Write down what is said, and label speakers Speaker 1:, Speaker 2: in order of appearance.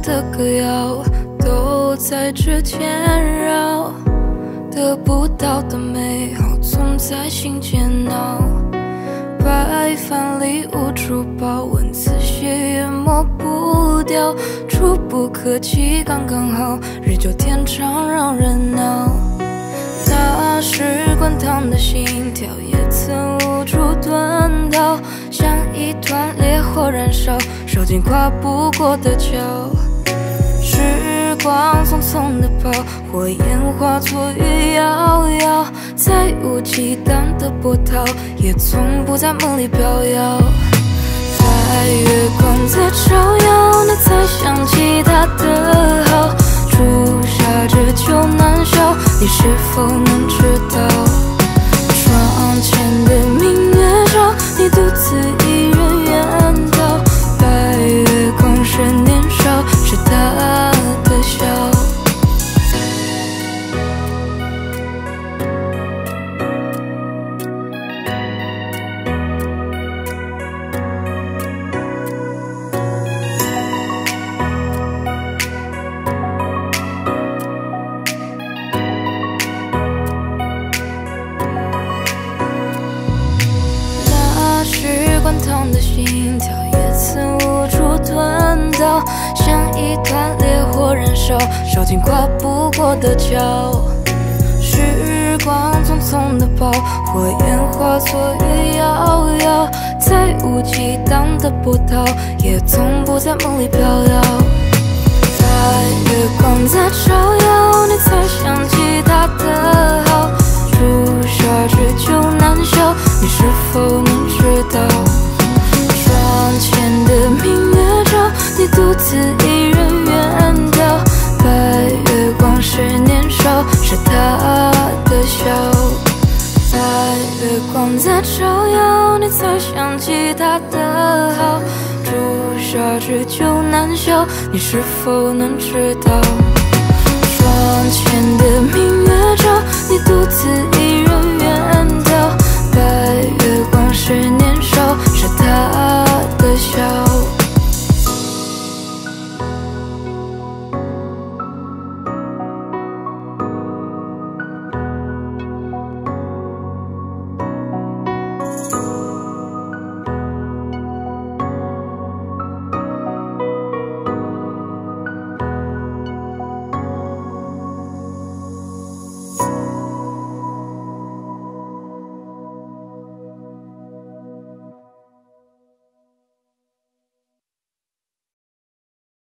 Speaker 1: 的歌谣都在指尖绕，得不到的美好总在心间闹。白饭里无处抱，文字写也抹不掉，触不可及刚刚好，日久天长让人恼。那时滚烫的心跳也曾无处遁逃，像一团烈火燃烧，烧尽跨不过的桥。时光匆匆的跑，火焰化作雨遥遥，再无忌惮的波涛，也从不在梦里飘摇。在月光在照耀，你才想起他的好，朱砂痣就难消，你是否能知道？窗前的明月照，你独自一人远逃，白月光是年少，是他的笑。滚烫的心跳也曾无处遁逃，像一团烈火燃烧，烧尽跨不过的桥。时光匆匆的跑，火焰化作雨遥遥，再无忌惮的波涛，也从不在梦里飘摇。在月光在照耀，你才想起他的好，朱砂痣就难消，你是否能知道？窗前的明月照，你独自一人远逃，白月光是年少，是他的笑。在月光在照耀，你才想起他的好，朱砂痣就难消，你是否能知道？窗前的明月